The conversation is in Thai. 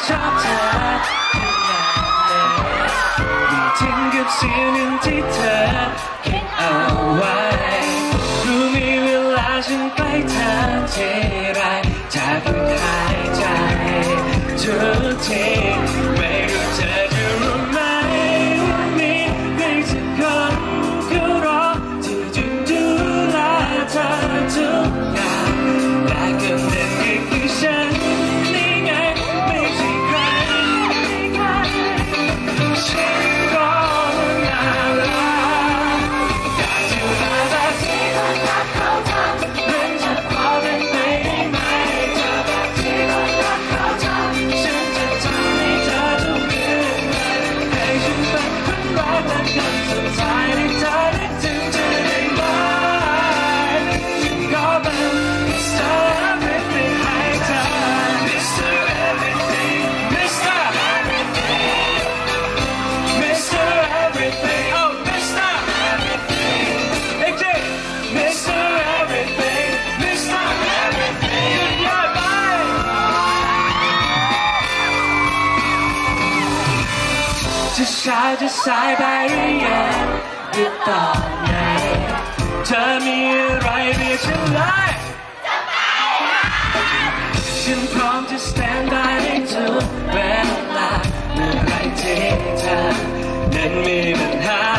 ชอบเธอถึงกับเสียงหนึ่งที่เธอคิดเอาไว้รู้มีเวลาฉันใกล้เธอทีไรแทบหยุดหายใจทุกทีไม่รู้เธอจะรู้ไหมว่ามีใครสักคนเขารอที่จะดูแลเธอทุกอย่างแต่ก็เป็นเพียงแค่ฉันนี่ไงไม่ใช่ใครฉันก็นานแล้วอยากจะมาแบบที่คนรักเขาทำเป็นจะพอเป็นไปได้ไหมเธอแบบที่คนรักเขาทำฉันจะทำให้เธอทุกเรื่องให้ฉันเป็นคนรักและคนสุดท้ายที่เธอได้ถึงจะได้ไหมฉันก็เป็น Mr. Everything ให้เธอ Mr. Everything Mr. Everything Mr. Everything oh Mr. Everything AJ Mr. Everything Mr. Everything สุดยอดไปจะเช้าจะสายไปหรือยังหรือตอนไหนเธอมีอะไรเรียกฉันเลยฉันพร้อมจะ stand by ในทุกเวลาเมื่อไรที่เธอนั้นมีปัญหา